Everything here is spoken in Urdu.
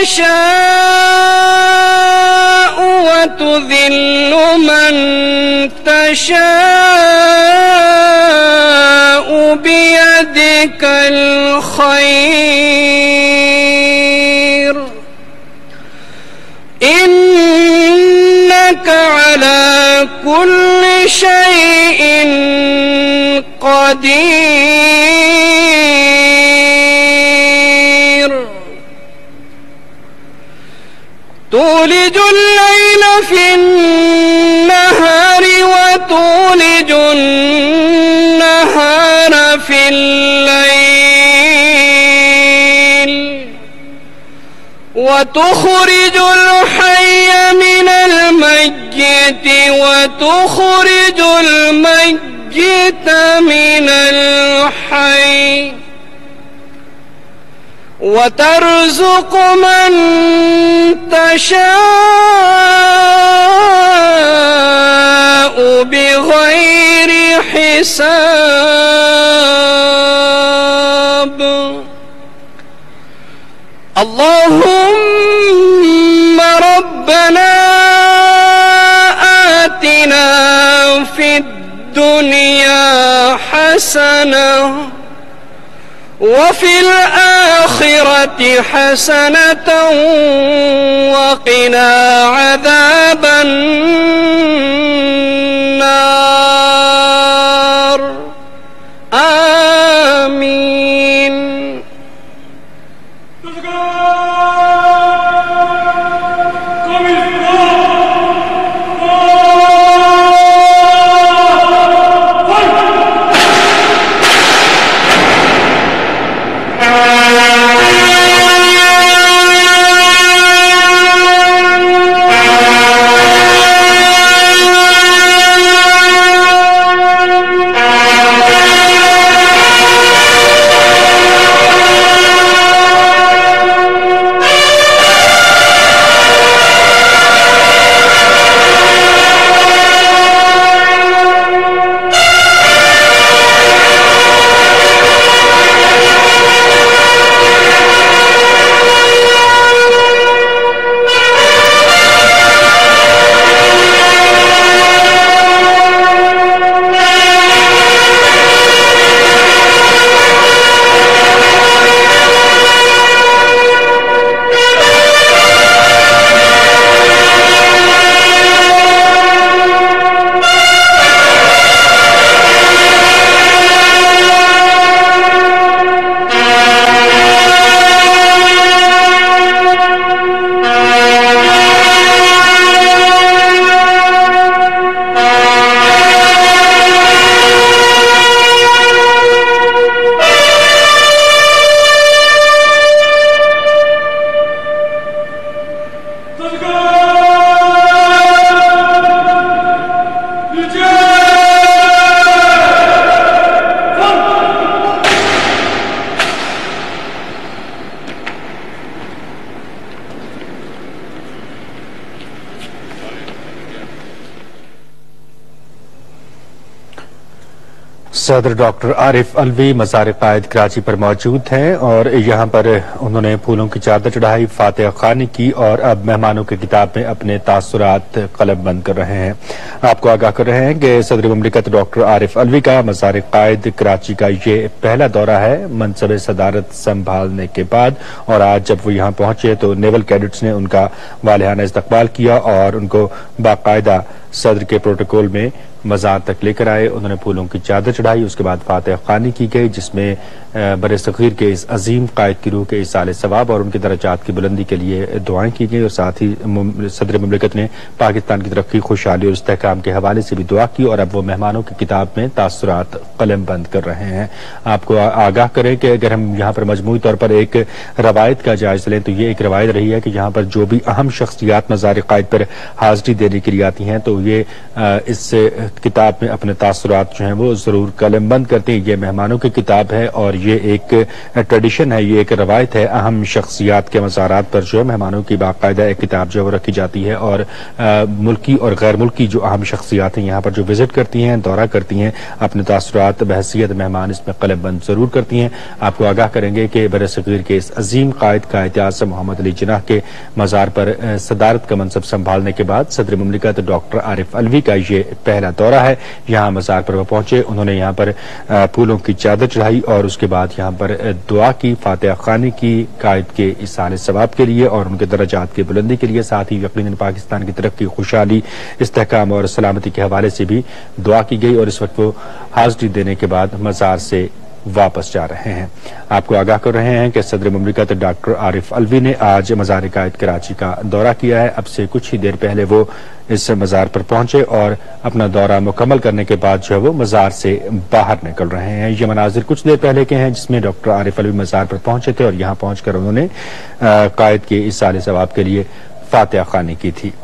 تشاء وتذل من تشاء بيدك الخير إنك على كل شيء قدير تولج الليل في النهار وتولج النهار في الليل وتخرج الحي من الميت وتخرج الميت من الحي وترزق من تشاء بغير حساب اللهم ربنا آتنا في الدنيا حسنة وفي الآخرة حسنة وقنا عذاب النار آمين. सदर डॉक्टर आरिफ अलवी मज़ार कायद कराची पर मौजूद हैं और यहाँ पर उन्होंने फूलों की चादर चढ़ाई, फातिहा ख़्वानी की और अब मेहमानों की किताब में अपने तासुरात कलमबंद कर रहे हैं। आपको आगाह कर रहे हैं कि सदर मुमलिकत डॉक्टर आरिफ अलवी का मज़ार कायद कराची का ये पहला दौरा है मनसब सदारत संभालने के बाद, और आज जब वो यहाँ पहुंचे तो नेवल कैडेट्स ने उनका वालिहाना इस्तकबाल किया और उनको बाकायदा सदर के प्रोटोकॉल में मज़ार तक लेकर आए। उन्होंने फूलों की चादर चढ़ाई, उसके बाद फातिहा ख़्वानी की गई जिसमें बरे सग़ीर के इस अजीम कायद की रूह के इसाले सवाब और उनके दर्जात की बुलंदी के लिए दुआएं की गई और साथ ही सदर मुमलिकत ने पाकिस्तान की तरक्की, खुशहाली और इस्तेहकाम के हवाले से भी दुआ की और अब वो मेहमानों की किताब में तासुरात कलमबंद कर रहे हैं। आपको आगाह करें कि अगर हम यहाँ पर मजमूई तौर पर एक रवायत का जायजा लें तो ये एक रवायत रही है कि यहाँ पर जो भी अहम शख्सियात मज़ार कायद पर हाजिरी देने के लिए आती हैं तो ये इस किताब में अपने तासुरात जो हैं वो जरूर कलमबंद करते हैं। ये मेहमानों की किताब है और یہ ایک ٹریڈیشن ہے، یہ ایک روایت ہے، اہم شخصیات کے مزارات پر جو ہے مہمانوں کی باقاعدہ ایک کتاب جو ہے وہ رکھی جاتی ہے، اور ملکی اور غیر ملکی جو اہم شخصیات ہیں یہاں پر جو وزٹ کرتی ہیں، دورہ کرتی ہیں، اپنے تاثرات بحیثیت مہمان اس میں قلم بند ضرور کرتی ہیں۔ آپ کو آگاہ کریں گے کہ برصغیر کے اس عظیم قائد اعظم محمد علی جناح کے مزار پر صدارت کا منصب سنبھالنے کے بعد صدر مملکت ڈاکٹر عارف الوی کا یہ پہلا دورہ ہے۔ یہاں مزار پر وہ پہنچے، انہوں نے یہاں پر پھولوں کی چادر چڑھائی اور اس کے بعد یہاں پر دعا کی، فاتحہ خوانی کی، قائد کے ایصال ثواب کے لیے اور ان کے درجات کی بلندی کے لیے، ساتھ ہی یقیناً پاکستان کی ترقی، خوشحالی، استحکام اور سلامتی کے حوالے سے بھی دعا کی گئی، اور اس وقت وہ حاضری دینے کے بعد مزار سے واپس جا رہے ہیں۔ آپ کو آگاہ کر رہے ہیں کہ صدر مملکت ڈاکٹر عارف الوی نے آج مزار قائد کراچی کا دورہ کیا ہے۔ اب سے کچھ ہی دیر پہلے وہ اس مزار پر پہنچے اور اپنا دورہ مکمل کرنے کے بعد جو ہے وہ مزار سے باہر نکل رہے ہیں۔ یہ مناظر کچھ دیر پہلے کے ہیں جس میں ڈاکٹر عارف الوی مزار پر پہنچے تھے اور یہاں پہنچ کر انہوں نے قائد کے ایصال ثواب کے لیے فاتحہ خوانی کی تھی۔